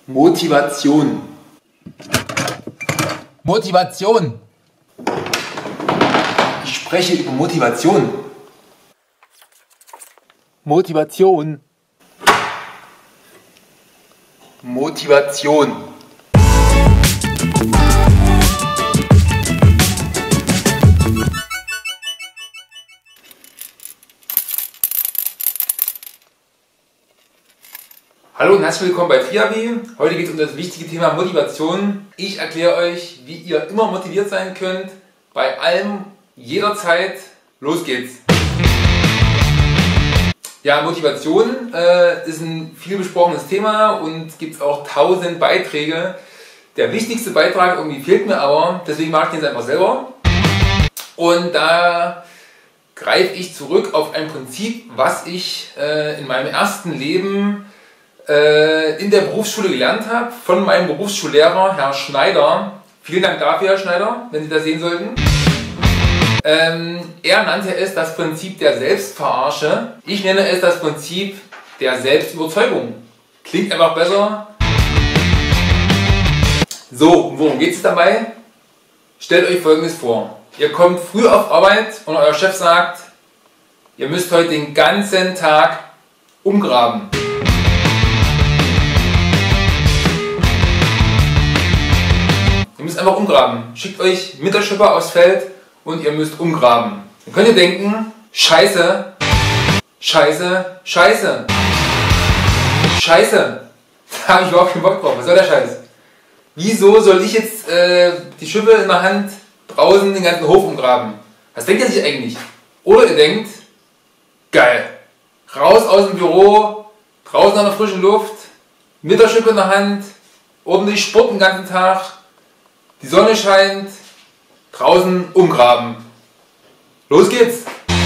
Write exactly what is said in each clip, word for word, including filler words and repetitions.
Motivation. Motivation. Ich spreche über Motivation. Motivation. Motivation. Hallo und herzlich willkommen bei Triavi. Heute geht es um das wichtige Thema Motivation. Ich erkläre euch, wie ihr immer motiviert sein könnt, bei allem, jederzeit. Los geht's! Ja, Motivation äh, ist ein viel besprochenes Thema und gibt es auch tausend Beiträge. Der wichtigste Beitrag irgendwie fehlt mir aber, deswegen mache ich den jetzt einfach selber. Und da greife ich zurück auf ein Prinzip, was ich äh, in meinem ersten Leben in der Berufsschule gelernt habe, von meinem Berufsschullehrer, Herr Schneider. Vielen Dank dafür, Herr Schneider, wenn Sie das sehen sollten. Ähm, er nannte es das Prinzip der Selbstverarsche. Ich nenne es das Prinzip der Selbstüberzeugung. Klingt einfach besser. So, worum geht es dabei? Stellt euch Folgendes vor. Ihr kommt früh auf Arbeit und euer Chef sagt, ihr müsst heute den ganzen Tag umgraben. Ihr müsst einfach umgraben. Schickt euch mit der Schippe aufs Feld und ihr müsst umgraben. Dann könnt ihr denken, Scheiße, Scheiße, Scheiße, Scheiße. Da habe ich überhaupt keinen Bock drauf. Was soll der Scheiß? Wieso soll ich jetzt äh, die Schippe in der Hand draußen den ganzen Hof umgraben? Was denkt ihr sich eigentlich? Oder ihr denkt, geil, raus aus dem Büro, draußen an der frischen Luft, mit der Schippe in der Hand, ordentlich Sport den ganzen Tag, die Sonne scheint, draußen umgraben. Los geht's!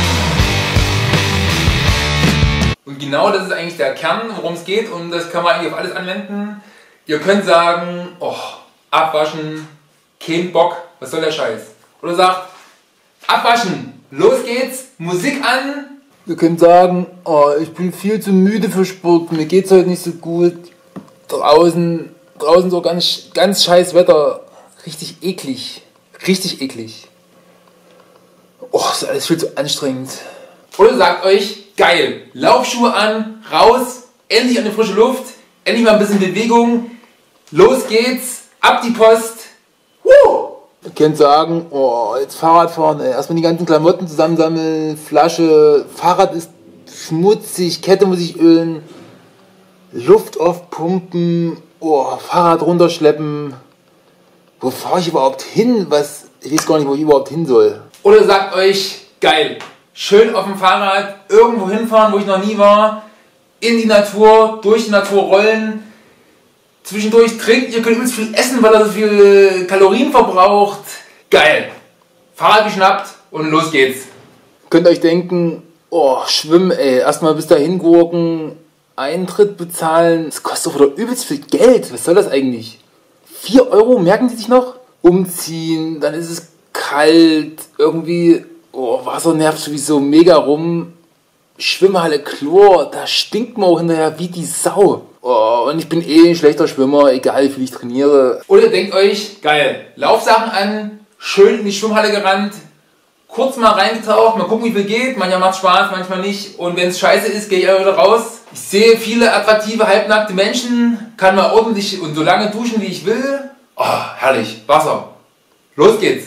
Und genau das ist eigentlich der Kern, worum es geht, und das kann man eigentlich auf alles anwenden. Ihr könnt sagen, oh, abwaschen, kein Bock, was soll der Scheiß? Oder sagt, abwaschen, los geht's, Musik an. Wir können sagen, oh, ich bin viel zu müde für Sport, mir geht's heute nicht so gut. Draußen, draußen so ganz, ganz scheiß Wetter. Richtig eklig. Richtig eklig. Oh, ist alles viel zu anstrengend. Oder sagt euch, geil, Laufschuhe an, raus, endlich an die frische Luft, endlich mal ein bisschen Bewegung, los geht's, ab die Post. Woo! Ihr könnt sagen, oh, jetzt Fahrrad fahren, ey. Erstmal die ganzen Klamotten zusammensammeln, Flasche, Fahrrad ist schmutzig, Kette muss ich ölen, Luft aufpumpen, oh, Fahrrad runterschleppen. Wo fahre ich überhaupt hin? Was? Ich weiß gar nicht, wo ich überhaupt hin soll. Oder sagt euch, geil, schön auf dem Fahrrad irgendwo hinfahren, wo ich noch nie war, in die Natur, durch die Natur rollen, zwischendurch trinken, ihr könnt übelst viel essen, weil er so viel Kalorien verbraucht. Geil. Fahrrad geschnappt und los geht's. Könnt euch denken, oh, schwimmen, ey, erstmal bis dahin gurken, Eintritt bezahlen, das kostet doch wieder übelst viel Geld. Was soll das eigentlich? vier Euro, merken Sie sich noch? Umziehen, dann ist es kalt, irgendwie, oh, Wasser nervt sowieso mega rum. Schwimmhalle, Chlor, da stinkt man auch hinterher wie die Sau. Oh, und ich bin eh ein schlechter Schwimmer, egal wie viel ich trainiere. Oder ihr denkt euch, geil, Laufsachen an, schön in die Schwimmhalle gerannt, kurz mal reingetaucht, mal gucken wie viel geht, manchmal macht Spaß, manchmal nicht. Und wenn es scheiße ist, gehe ich auch wieder raus. Ich sehe viele attraktive, halbnackte Menschen, kann mal ordentlich und so lange duschen wie ich will. Oh, herrlich, Wasser. Los geht's.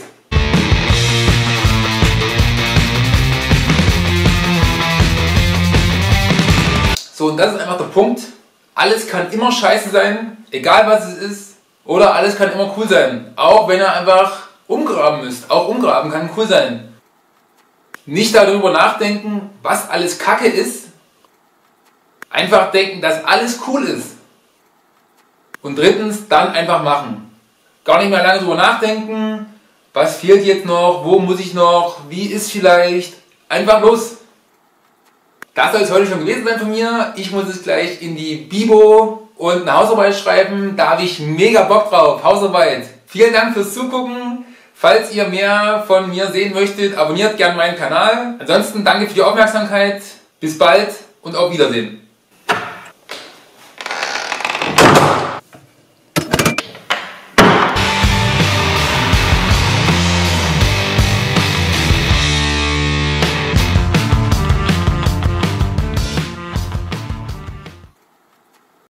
So, und das ist einfach der Punkt. Alles kann immer scheiße sein, egal was es ist. Oder alles kann immer cool sein. Auch wenn ihr einfach umgraben müsst. Auch umgraben kann cool sein. Nicht darüber nachdenken, was alles Kacke ist. Einfach denken, dass alles cool ist. Und drittens, dann einfach machen. Gar nicht mehr lange darüber nachdenken, was fehlt jetzt noch, wo muss ich noch, wie ist vielleicht. Einfach los. Das soll es heute schon gewesen sein von mir. Ich muss jetzt gleich in die Bibo und eine Hausarbeit schreiben. Da habe ich mega Bock drauf. Hausarbeit. Vielen Dank fürs Zugucken. Falls ihr mehr von mir sehen möchtet, abonniert gerne meinen Kanal. Ansonsten danke für die Aufmerksamkeit. Bis bald und auf Wiedersehen.